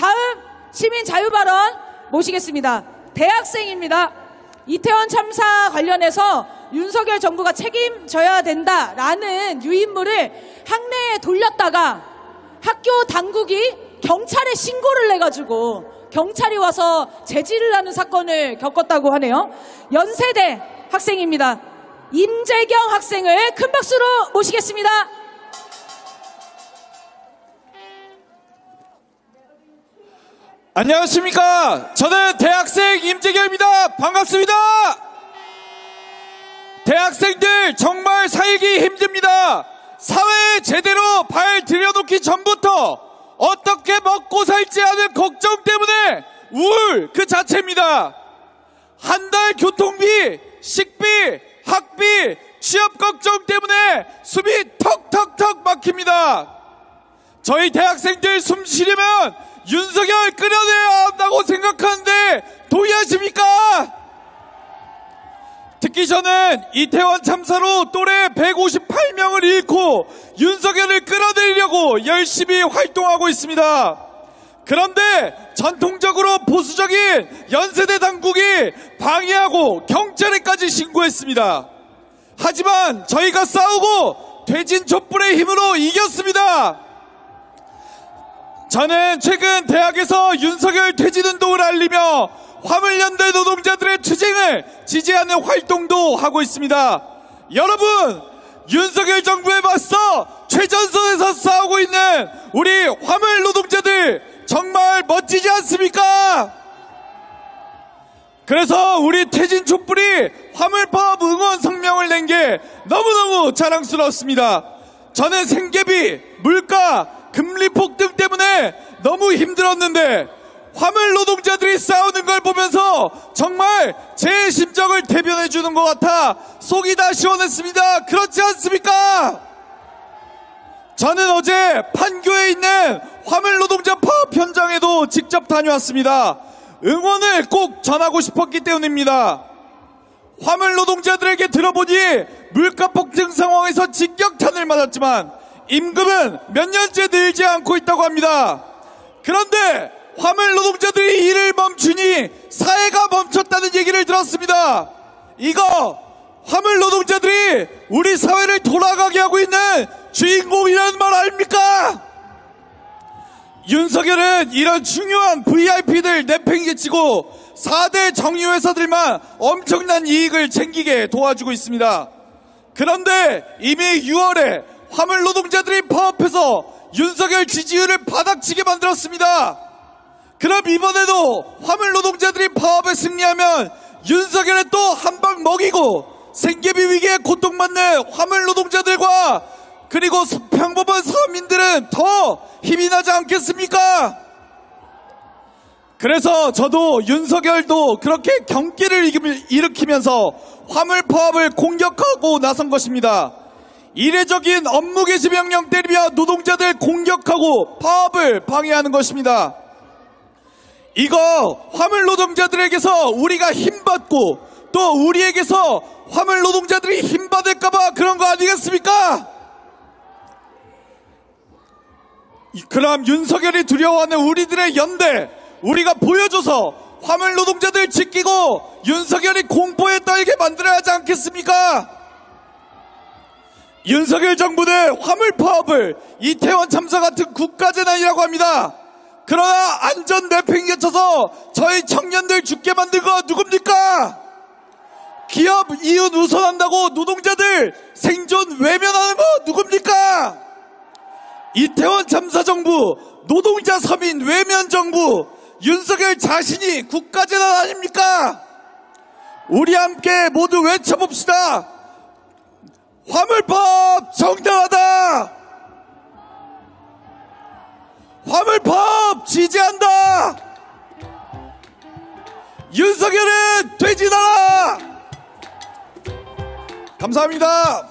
다음 시민 자유발언 모시겠습니다. 대학생입니다. 이태원 참사 관련해서 윤석열 정부가 책임져야 된다라는 유인물을 학내에 돌렸다가 학교 당국이 경찰에 신고를 내가지고 경찰이 와서 제지를 하는 사건을 겪었다고 하네요. 연세대 학생입니다. 임재경 학생을 큰 박수로 모시겠습니다. 안녕하십니까. 저는 대학생 임재경입니다. 반갑습니다. 대학생들 정말 살기 힘듭니다. 사회에 제대로 발 들여놓기 전부터 어떻게 먹고 살지 하는 걱정 때문에 우울 그 자체입니다. 한 달 교통비, 식비, 학비, 취업 걱정 때문에 숨이 턱턱턱 막힙니다. 저희 대학생들 숨 쉬려면 윤석열 끌어내야 한다고 생각하는데 동의하십니까? 특히 저는 이태원 참사로 또래 158명을 잃고 윤석열을 끌어내리려고 열심히 활동하고 있습니다. 그런데 전통적으로 보수적인 연세대 당국이 방해하고 경찰에까지 신고했습니다. 하지만 저희가 싸우고 퇴진 촛불의 힘으로 이겼습니다. 저는 최근 대학에서 윤석열 퇴진운동을 알리며 화물연대 노동자들의 투쟁을 지지하는 활동도 하고 있습니다. 여러분, 윤석열 정부에 맞서 최전선에서 싸우고 있는 우리 화물 노동자들 정말 멋지지 않습니까? 그래서 우리 퇴진 촛불이 화물파업 응원 성명을 낸 게 너무너무 자랑스럽습니다. 저는 생계비, 물가, 금리 폭등 때문에 너무 힘들었는데 화물 노동자들이 싸우는 걸 보면서 정말 제 심정을 대변해 주는 것 같아 속이 다 시원했습니다. 그렇지 않습니까? 저는 어제 판교에 있는 화물 노동자 파업 현장에도 직접 다녀왔습니다. 응원을 꼭 전하고 싶었기 때문입니다. 화물 노동자들에게 들어보니 물가 폭등 상황에서 직격탄을 맞았지만 임금은 몇 년째 늘지 않고 있다고 합니다. 그런데 화물 노동자들이 일을 멈추니 사회가 멈췄다는 얘기를 들었습니다. 이거 화물 노동자들이 우리 사회를 돌아가게 하고 있는 주인공이라는 말 아닙니까? 윤석열은 이런 중요한 VIP들 내팽개치고 4대 정유회사들만 엄청난 이익을 챙기게 도와주고 있습니다. 그런데 이미 6월에 화물 노동자들이 파업해서 윤석열 지지율을 바닥치게 만들었습니다. 그럼 이번에도 화물 노동자들이 파업에 승리하면 윤석열에 또 한 방 먹이고 생계비 위기에 고통받는 화물 노동자들과 그리고 평범한 서민들은 더 힘이 나지 않겠습니까? 그래서 저도 윤석열도 그렇게 경기를 일으키면서 화물 파업을 공격하고 나선 것입니다. 이례적인 업무 개시 명령 때리며 노동자들 공격하고 파업을 방해하는 것입니다. 이거 화물 노동자들에게서 우리가 힘받고 또 우리에게서 화물 노동자들이 힘받을까봐 그런 거 아니겠습니까? 그럼 윤석열이 두려워하는 우리들의 연대 우리가 보여줘서 화물 노동자들 지키고 윤석열이 공포에 떨게 만들어야 하지 않겠습니까? 윤석열 정부는 화물 파업을 이태원 참사 같은 국가재난이라고 합니다. 그러나 안전 내팽개쳐서 저희 청년들 죽게 만든 거 누굽니까? 기업 이윤 우선한다고 노동자들 생존 외면하는 거 누굽니까? 이태원 참사 정부, 노동자 서민 외면 정부, 윤석열 자신이 국가재난 아닙니까? 우리 함께 모두 외쳐봅시다. 화물파업 정당하다. 화물파업 지지한다. 윤석열은 퇴진하라. 감사합니다.